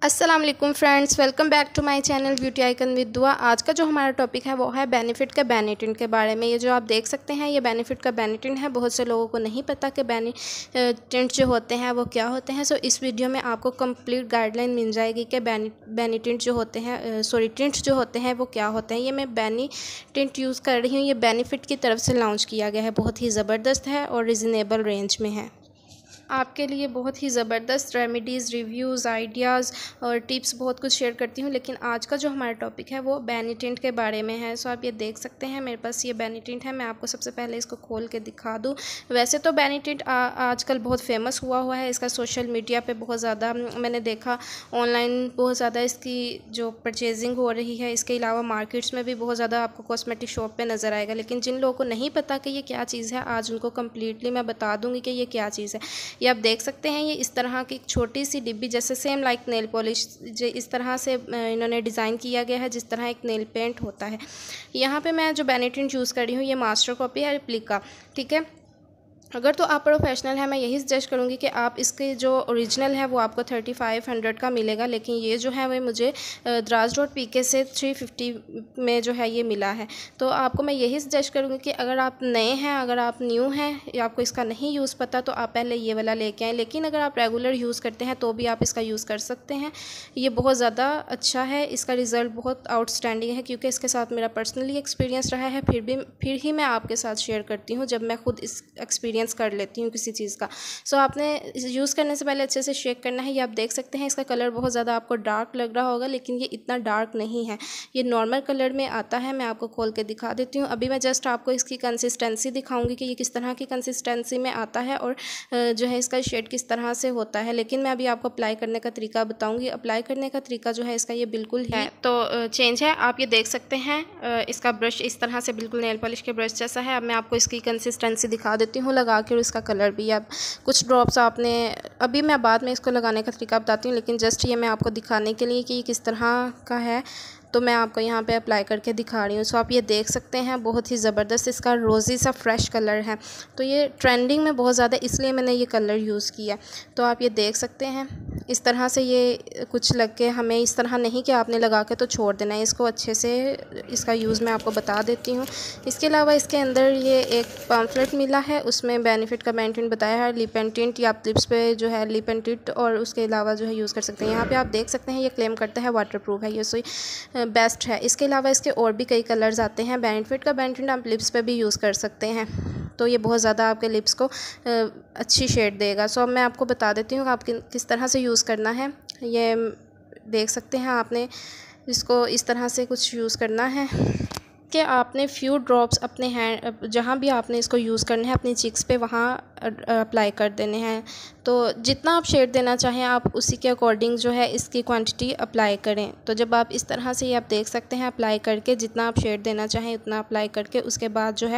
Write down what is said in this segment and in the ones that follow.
अस्सलाम वालेकुम friends, welcome back to my channel beauty icon with Dua. आज का जो हमारा टॉपिक है वो है बेनिफिट का बेनिटिंट के बारे में। ये जो आप देख सकते हैं ये बेनिफिट का बेनिटिंट है। बहुत से लोगों को नहीं पता कि बेनिटिंट जो होते हैं वो क्या होते हैं। सो इस वीडियो में आपको कंप्लीट गाइडलाइन मिल जाएगी कि बेनिटिंट जो होते हैं टिंट जो होते हैं वो क्या होते हैं। ये मैं बेनिटिंट यूज़ कर रही हूँ। ये बेनिफिट की तरफ से लॉन्च किया गया है, बहुत ही ज़बरदस्त है और रिजनेबल रेंज में है। आपके लिए बहुत ही ज़बरदस्त रेमेडीज़, रिव्यूज़, आइडियाज़ और टिप्स बहुत कुछ शेयर करती हूँ। लेकिन आज का जो हमारा टॉपिक है वो बेनिटिंट के बारे में है। सो आप ये देख सकते हैं मेरे पास ये बेनिटिंट है। मैं आपको सबसे पहले इसको खोल के दिखा दूँ। वैसे तो बेनिटिंट आजकल बहुत फेमस हुआ है। इसका सोशल मीडिया पे बहुत ज़्यादा मैंने देखा, ऑनलाइन बहुत ज़्यादा इसकी जो परचेजिंग हो रही है। इसके अलावा मार्केट्स में भी बहुत ज़्यादा आपको कॉस्मेटिक शॉप पे नज़र आएगा। लेकिन जिन लोगों को नहीं पता कि ये क्या चीज़ है, आज उनको कम्प्लीटली मैं बता दूँगी कि ये क्या चीज़ है। ये आप देख सकते हैं, ये इस तरह की एक छोटी सी डिब्बी जैसे सेम लाइक नेल पॉलिश इस तरह से इन्होंने डिज़ाइन किया गया है, जिस तरह एक नेल पेंट होता है। यहाँ पे मैं जो बेनिटिंट यूज़ कर रही हूँ ये मास्टर कॉपी है रिप्लिका, ठीक है। अगर तो आप प्रोफेशनल है, मैं यही सजेस्ट करूँगी कि आप इसके जो ओरिजिनल है वो आपको 3500 का मिलेगा। लेकिन ये जो है वो मुझे Draz.pk से 350 में जो है ये मिला है। तो आपको मैं यही सजेस्ट करूँगी कि अगर आप नए हैं, अगर आप न्यू हैं या आपको इसका नहीं यूज़ पता, तो आप पहले ये वाला लेके आएँ। लेकिन अगर आप रेगुलर यूज़ करते हैं तो भी आप इसका यूज़ कर सकते हैं। ये बहुत ज़्यादा अच्छा है, इसका रिज़ल्ट बहुत आउटस्टैंडिंग है, क्योंकि इसके साथ मेरा पर्सनली एक्सपीरियंस रहा है। फिर ही मैं आपके साथ शेयर करती हूँ जब मैं खुद इस एक्सपीरियंस कर लेती हूँ किसी चीज़ का। सो आपने यूज़ करने से पहले अच्छे से शेक करना है। ये आप देख सकते हैं इसका कलर बहुत ज़्यादा आपको डार्क लग रहा होगा, लेकिन ये इतना डार्क नहीं है, ये नॉर्मल कलर में आता है। मैं आपको खोल के दिखा देती हूँ। अभी मैं जस्ट आपको इसकी कंसिस्टेंसी दिखाऊंगी कि ये किस तरह की कंसिस्टेंसी में आता है और जो है इसका शेड किस तरह से होता है। लेकिन मैं अभी आपको अप्लाई करने का तरीका बताऊँगी। अप्लाई करने का तरीका जो है इसका ये बिल्कुल ही तो चेंज है। आप ये देख सकते हैं इसका ब्रश इस तरह से बिल्कुल नेल पॉलिश के ब्रश जैसा है। अब मैं आपको इसकी कंसिस्टेंसी दिखा देती हूँ लगा के, और इसका कलर भी। अब कुछ ड्रॉप्स आपने, अभी मैं बाद में इसको लगाने का तरीका बताती हूँ, लेकिन जस्ट ये मैं आपको दिखाने के लिए कि ये किस तरह का है तो मैं आपको यहाँ पे अप्लाई करके दिखा रही हूँ। सो आप ये देख सकते हैं बहुत ही ज़बरदस्त इसका रोज़ी सा फ्रेश कलर है। तो ये ट्रेंडिंग में बहुत ज़्यादा, इसलिए मैंने ये कलर यूज़ किया। तो आप ये देख सकते हैं इस तरह से ये कुछ लग के, हमें इस तरह नहीं कि आपने लगा के तो छोड़ देना है। इसको अच्छे से इसका यूज़ मैं आपको बता देती हूँ। इसके अलावा इसके अंदर ये एक पम्फलेट मिला है, उसमें बेनिफिट का बेनिटिंट बताया है। लिप एंड टिंट या आप लिप्स पे जो है लिप एंड टिंट और उसके अलावा जो है यूज़ कर सकते हैं। यहाँ पे आप देख सकते हैं ये क्लेम करता है वाटर प्रूफ है, ये सो बेस्ट है। इसके अलावा इसके और भी कई कलर्स आते हैं। बेनिफिट का बेनिटिंट आप लिप्स पे भी यूज़ कर सकते हैं, तो ये बहुत ज़्यादा आपके लिप्स को अच्छी शेड देगा। सो अब मैं आपको बता देती हूँ कि आप किस तरह से यूज़ करना है। ये देख सकते हैं, आपने इसको इस तरह से कुछ यूज़ करना है कि आपने फ्यू ड्रॉप्स अपने हैंड, जहाँ भी आपने इसको यूज़ करना है अपनी चिक्स पे, वहाँ अप्लाई कर देने हैं। तो जितना आप शेड देना चाहें आप उसी के अकॉर्डिंग जो है इसकी क्वांटिटी अप्लाई करें। तो जब आप इस तरह से ये आप देख सकते हैं अप्लाई करके, जितना आप शेड देना चाहें उतना अप्लाई करके, उसके बाद जो है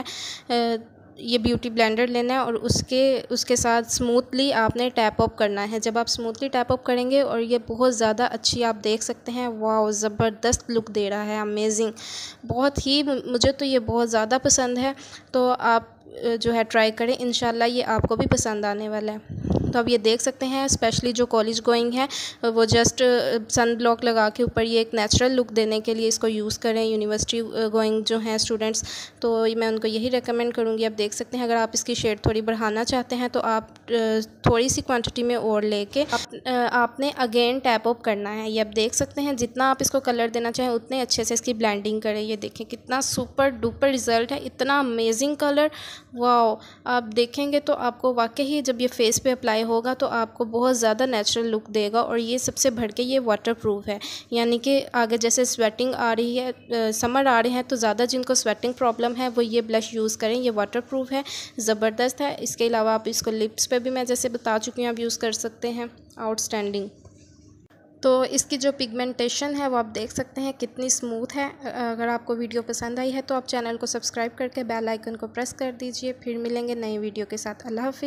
ये ब्यूटी ब्लेंडर लेना है और उसके साथ स्मूथली आपने टैप अप करना है। जब आप स्मूथली टैप अप करेंगे और ये बहुत ज़्यादा अच्छी, आप देख सकते हैं, वाह ज़बरदस्त लुक दे रहा है, अमेजिंग। बहुत ही, मुझे तो ये बहुत ज़्यादा पसंद है। तो आप जो है ट्राई करें, इंशाल्लाह ये आपको भी पसंद आने वाला है। तो अब ये देख सकते हैं स्पेशली जो कॉलेज गोइंग है वो जस्ट सन ब्लॉक लगा के ऊपर ये एक नेचुरल लुक देने के लिए इसको यूज़ करें। यूनिवर्सिटी गोइंग जो हैं स्टूडेंट्स, तो मैं उनको यही रेकमेंड करूँगी। आप देख सकते हैं अगर आप इसकी शेड थोड़ी बढ़ाना चाहते हैं तो आप थोड़ी सी क्वांटिटी में और लेके आपने अगेन टैप अप करना है। ये आप देख सकते हैं जितना आप इसको कलर देना चाहें उतने अच्छे से इसकी ब्लेंडिंग करें। ये देखें कितना सुपर डुपर रिज़ल्ट है, इतना अमेजिंग कलर, वाओ। आप देखेंगे तो आपको वाकई जब ये फेस पे अप्लाई होगा तो आपको बहुत ज़्यादा नेचुरल लुक देगा। और ये सबसे बढ़ के ये वाटर प्रूफ है, यानी कि आगे जैसे स्वेटिंग आ रही है, समर आ रहे हैं, तो ज़्यादा जिनको स्वेटिंग प्रॉब्लम है वो ये ब्लश यूज़ करें। ये वाटर प्रूफ है, ज़बरदस्त है। इसके अलावा आप इसको लिप्स पे भी मैं जैसे बता चुकी हूँ आप यूज़ कर सकते हैं, आउटस्टैंडिंग। तो इसकी जो पिगमेंटेशन है वो आप देख सकते हैं कितनी स्मूथ है। अगर आपको वीडियो पसंद आई है तो आप चैनल को सब्सक्राइब करके बेल आइकन को प्रेस कर दीजिए। फिर मिलेंगे नई वीडियो के साथ। अल्लाह हाफ़िज़।